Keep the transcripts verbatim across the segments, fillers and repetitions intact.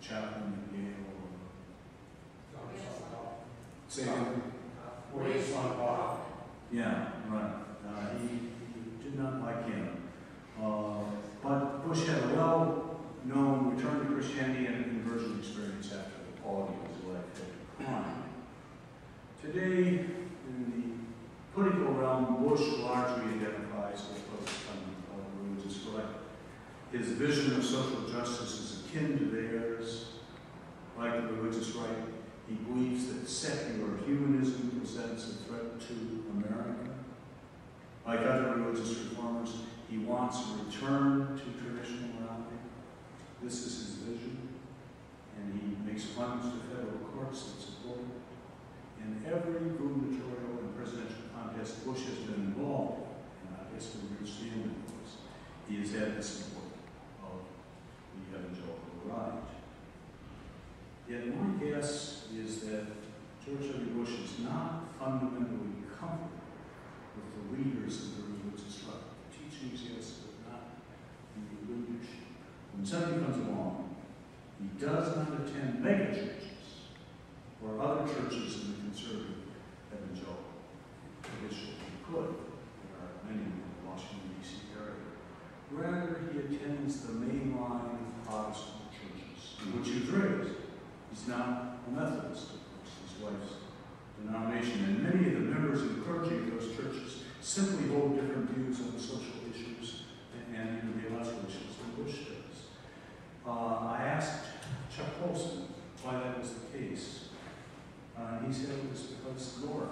chaplain at Yale. Or, say Uh, again? Maurice von Bach. Yeah, right. Uh, he, he did not like him. Uh, but Bush had a well-known return to Christianity and a conversion experience after the quality of his life had declined. Today, in the political realm, Bush largely identifies with what's called religious right. His vision of social justice is akin to theirs. Like the religious right, he believes that secular humanism presents a threat to America. Like other religious reformers, he wants a return to traditional morality. This is his vision, and he makes plans to federal courts that support it. In every gubernatorial and presidential contest Bush has been involved in, and I guess we reached the end of this, he has had the support of the evangelical right. Yet my guess is that George W. Bush is not fundamentally comfortable with the leaders of the religious right. The teachings, yes, but not the leadership. When somebody comes along, he does not attend megachurches or other churches in the conservative evangelical tradition. He could. There are many in the Washington, D C area. Rather, he attends the mainline Protestant churches in which he was raised. He's now a Methodist, of course, his wife's denomination, and many of the members and clergy of those churches simply hold different views on social issues and even theological issues than Bush does. Uh, I asked Chuck Colson why that was the case. Uh, he said it was because Laura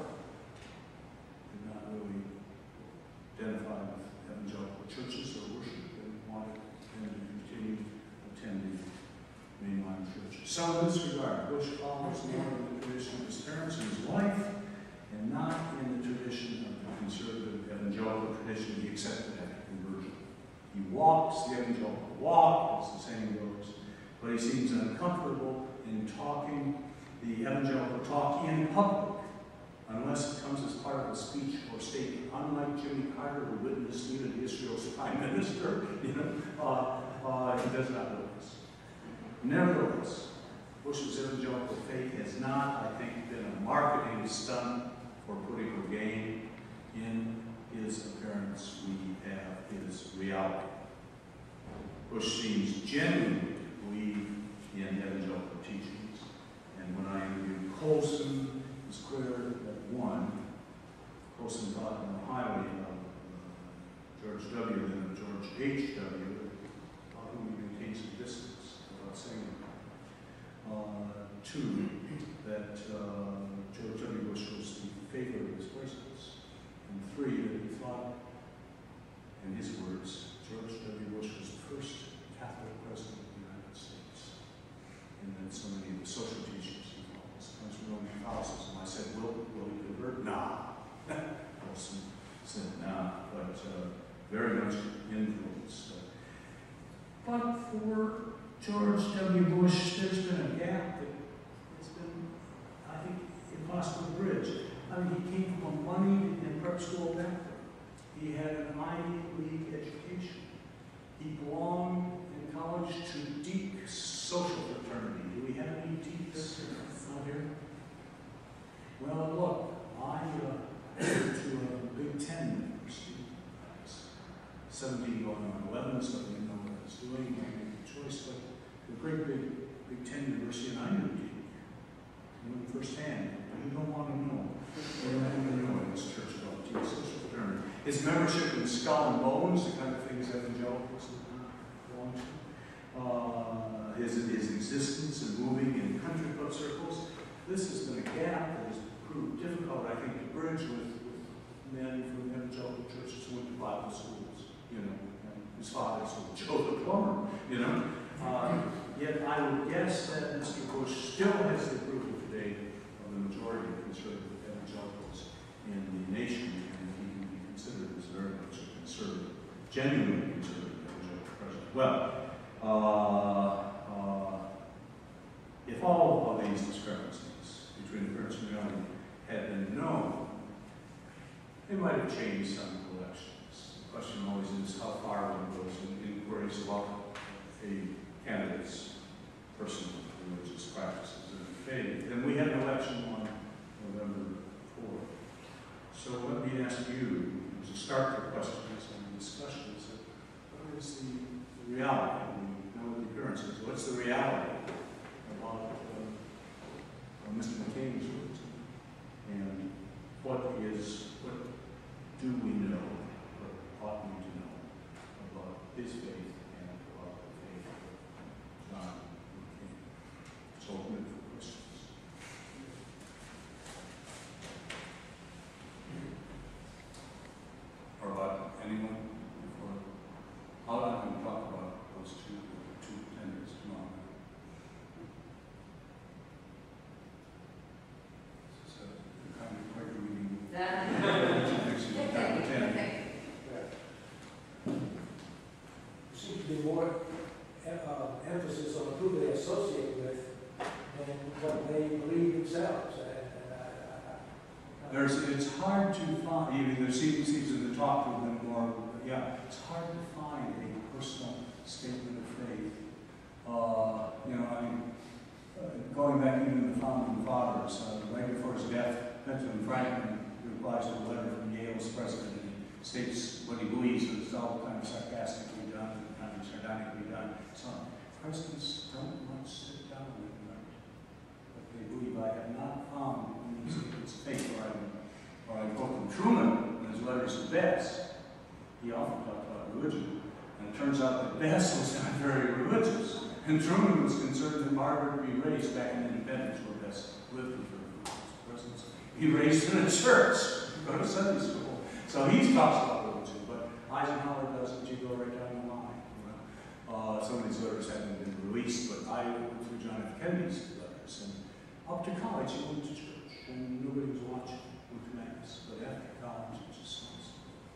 did not really identify with evangelical churches or worship and wanted them to continue attending mainline churches. So in this regard, Bush follows more in the tradition of his parents and his wife, and not in the tradition of the conservative evangelical tradition he accepted after conversion. He walks the evangelical walk, as the saying goes, but he seems uncomfortable in talking the evangelical talk in public, unless it comes as part of a speech or statement. Unlike Jimmy Carter, who witnessed even Israel's prime minister, you know, uh, uh, he does not do this. Nevertheless, Bush's evangelical faith has not, I think, been a marketing stunt for political gain. In his appearance, we have his reality. Bush seems genuinely to believe in evangelical teachings, and when I interviewed Colson, it was clear that one, Colson thought more highly of uh, George W. than of George H W, about whom he maintained some distance, without saying it. Uh, two, that uh, George W. Bush was the favorite of his places. And three, that he thought, in his words, George W. Bush was the first Catholic president of the United States. And then so many of the social teachers involved. Sometimes we Roman Catholicism. I said, will, will he convert? Nah. Wilson said, nah, but uh, very much influenced. But for George W. Bush, there's been a gap that has been, I think, impossible to bridge. I mean, he came from a moneyed and prep school background. He had an Ivy League education. He belonged in college to deep social fraternity. Do we have any deep fraternity out here? Well, look, I uh, went to a Big Ten university. I was seventeen going on eleven, so I didn't know what I was doing. I made a choice, but a great big Big Ten university, and I knew Dean. I knew him firsthand. You don't want to know. You don't want to know in this church about deep social fraternity. His membership in Skull and Bones, the kind of things evangelicals belong to. Uh, his, his existence and moving in country club circles. This has been a gap that has proved difficult, I think, to bridge with, with men from evangelical churches who went to Bible schools, you know, and his father's was Joe the plumber, you know. Uh, yet I would guess that Mister Bush still has the approval today of the majority of conservative evangelicals in the nation, and he can be considered as very much a conservative, genuinely conservative evangelical president. Well, uh, uh, if all of these discrepancies between appearance and reality had been known, they might have changed some elections. The question always is how far one goes in inquiries about a candidate's personal what's the reality about uh, Mister McCain's religion? And what is, what do we know, or ought we to know, about his faith and about the faith of John McCain? It's open for questions. Or about anyone before? How long can we talk about those two, two tenders tomorrow? This is a kind of quick reading. Actually, time to ten. There seems to be more uh, emphasis on who they associate with than what they believe themselves. And, and I, I, I, There's, it's hard to find, even there seems, seems to the talk with them more, yeah, it's hard to find a personal statement of faith. Uh, you know, I mean, uh, going back even to the founding fathers, uh, right before his death, Benjamin Franklin replies to a letter from Yale's president, and he states what he believes, and it's all kind of sarcastically done, kind of sardonically done. So, presidents don't much sit down and write what they believe. I have not found in these statements of faith, or I, or I quote from Truman in his letters to Bess. He often talked about religion, and it turns out that Bess was not very religious. And Truman was concerned that Margaret be raised back in Independence, where Bess lived with her presence. He raised in a church, go to Sunday school. So he talks about religion, but Eisenhower doesn't. You go right down the line. You know? uh, some of these letters haven't been released, but I went through John F. Kennedy's letters, and up to college he went to church, and nobody was watching with Mass. But after college, it just sounds.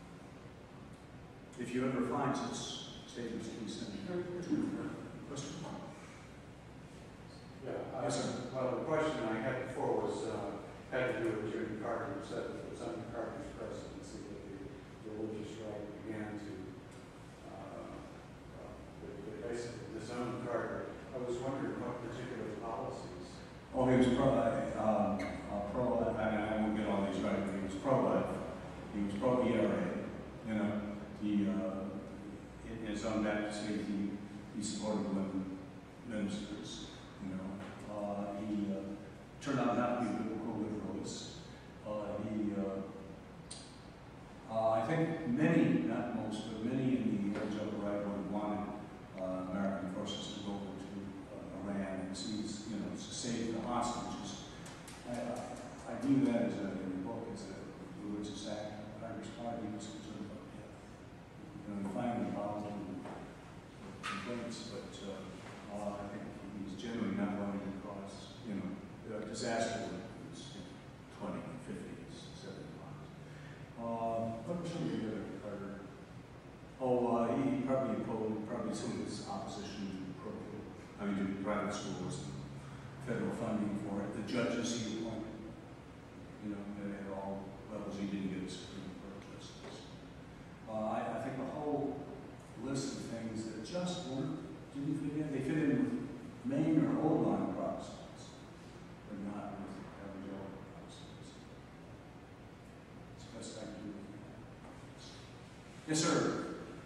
If you ever find such statements, please send me to question. Yeah, I- Yes, sir. Well, the question I had before was, uh, had to do with Jimmy Carter, who said that it was under Carter's presidency that the religious right began to, uh, uh, that- that basically disown Carter. I was wondering what particular policies. Oh, he was pro, uh, uh, pro, I mean, I won't get all these right, but he was pro-life. He was pro-E R A, you know. He, uh, in his own Baptist faith, he, he supported women ministers, you know. Uh, he uh, turned out not to be a biblical liberalist. Uh, he, uh, uh, I think many, not most, but many in the evangelical right wing wanted uh, American forces to go over to uh, Iran and seize, you know, to save the hostages. I, I, I view that as a, in the book as a religious act. Congress Party was concerned about death. You know, he finally filed complaints, but uh, uh, I think he's generally not willing to cause, you know, a disaster when it was twenty, fifty, seventy miles. Uh, what were some of the other Carter? Oh, uh, he probably opposed, probably some of his opposition to parochial, I mean, to private schools, and federal funding for it. The judges he appointed, you know, at all levels, he didn't get a Supreme Court justice. Uh, I, I think a whole list of things that just weren't, didn't fit in. They fit in with Maine or old line Protestants, but not with evangelical Protestants. It's the best I can do. Yes, sir.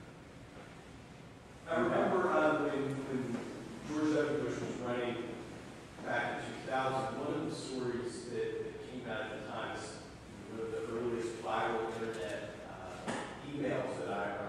I remember uh, when, when George W. Bush was running back in two thousand, one of the stories that, that came out at the time is one of the earliest viral internet uh, emails that I